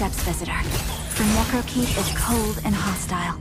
steps, visitor. For Necrokeep is cold and hostile.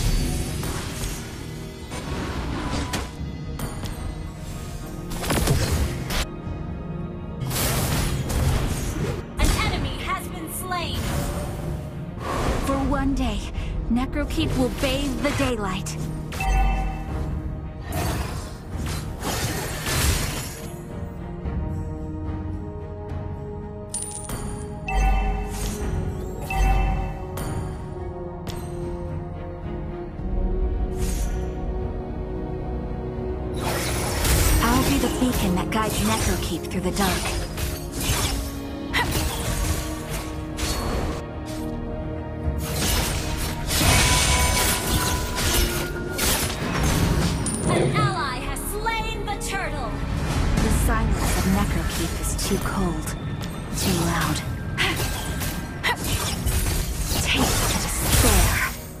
An enemy has been slain. For one day, Necrokeep will bathe the daylight. The beacon that guides Necrokeep through the dark. An ally has slain the turtle. The silence of Necrokeep is too cold, too loud. Taste the despair.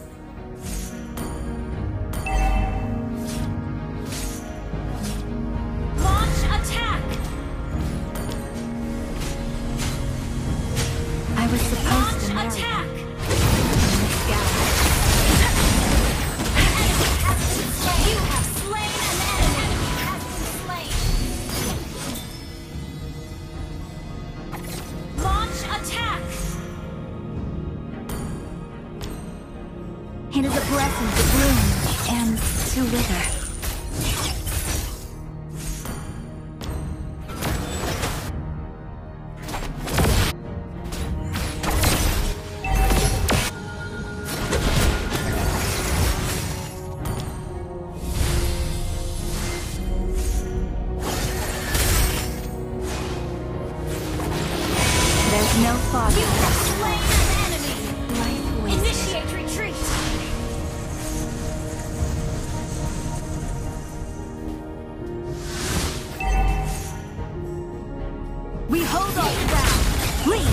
It is a blessing to bloom and to wither. There's no fog. You have slain an enemy. Life wasted. Initiate retreat. We hold our ground. Leave.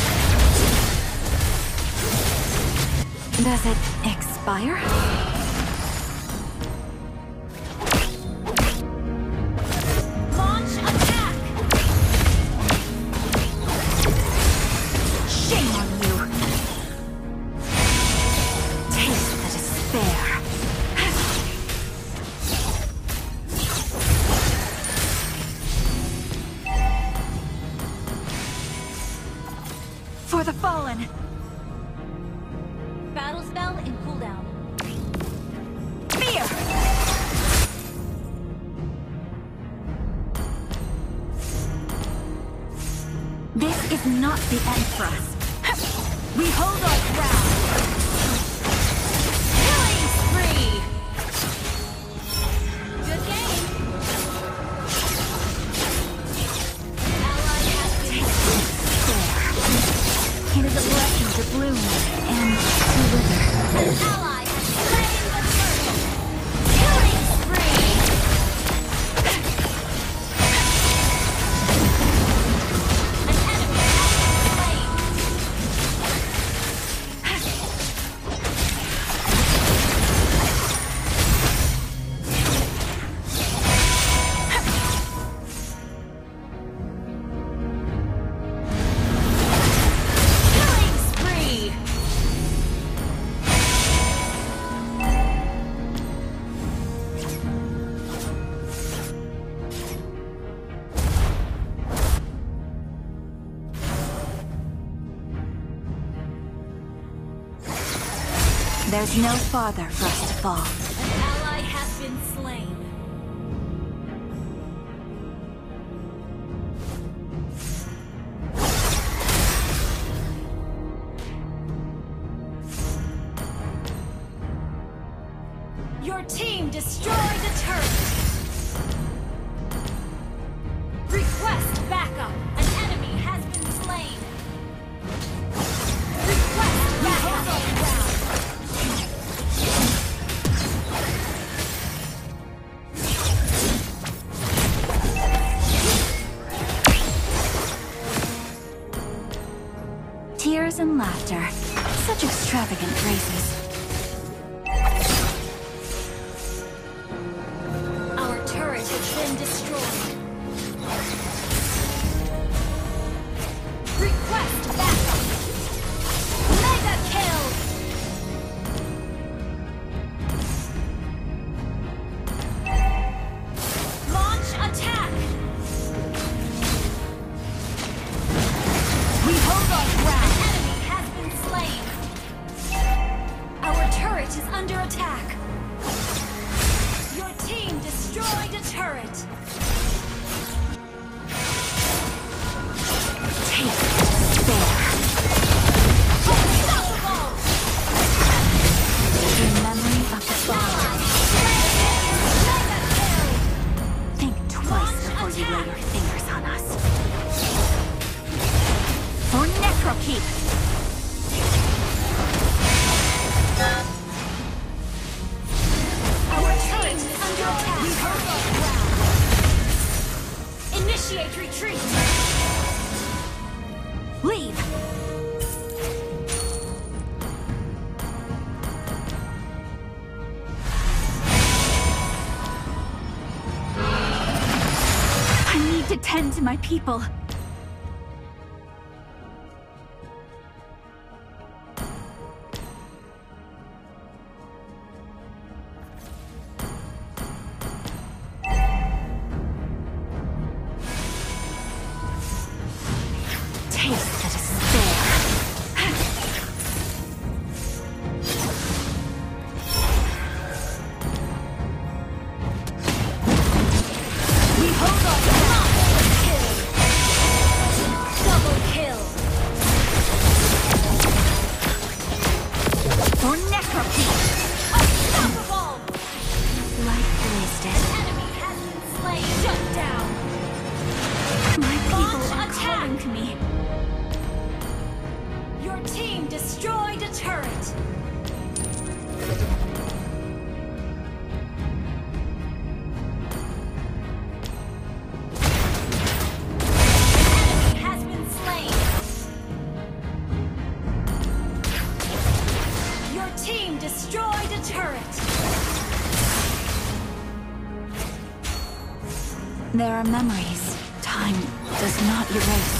Does it expire? Launch attack. Shame on you. Taste the despair. For the fallen. Battle spell in cooldown. Fear. This is not the end for us. We hold our ground. Killing spree. Good game. Ally has been It is a blessing to bloom and to wither. An ally has slain the turtle. Killing spree. An enemy has been Killing spree. There's no farther for us to fall. An ally has been slain. Your team destroyed a turret. Request backup. An enemy has been slain. Request backup. Tears and laughter. Such extravagant graces. Our turret has been destroyed. Request backup. under attack. Your team destroyed a turret. Take despair. Unstoppable! In memory of the fallen. Mega kill! Think twice before you lay your fingers on us. For Necrokeep! Our turret is under attack. We hold our ground. Initiate retreat. Leave! I need to tend to my people. Taste the despair. We hold our ground. Kill. Double kill. For Necrokeep! Unstoppable! Life wasted. Enemy has been slain. Shut down. My people Launch are attack. calling to me. Your team destroyed a turret. Enemy has been slain. Your team destroyed a turret. There are memories time does not erase.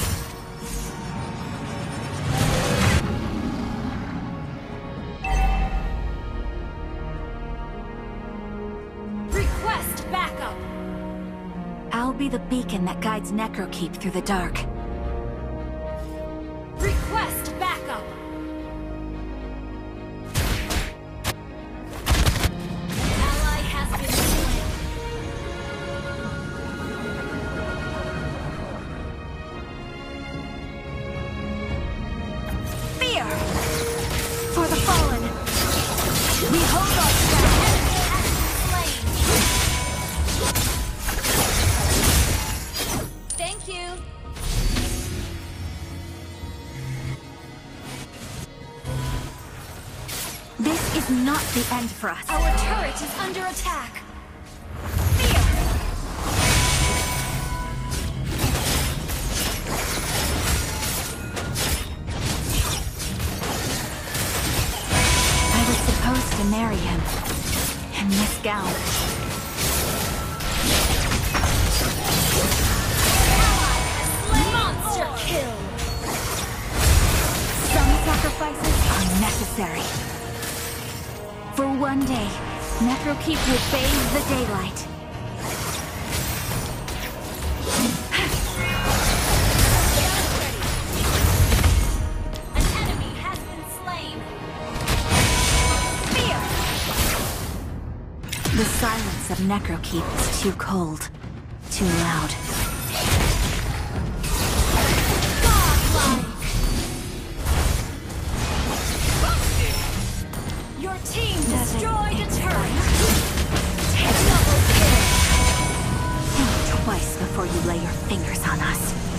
Request backup. I'll be the beacon that guides Necrokeep through the dark. Request backup. Ally has been slain. Fear! For the fallen! We hold our ground. Enemy has been slain. Thank you. This is not the end for us. Our turret is under attack. Fear. I was supposed to marry him. In this gown. Monster kill. Some sacrifices are necessary. For one day, Necrokeep will bathe the daylight. An enemy has been slain. Fear. The silence of Necrokeep is too cold, too loud. Godlike. Your team destroyed a turret. Double kill. Think twice before you lay your fingers on us.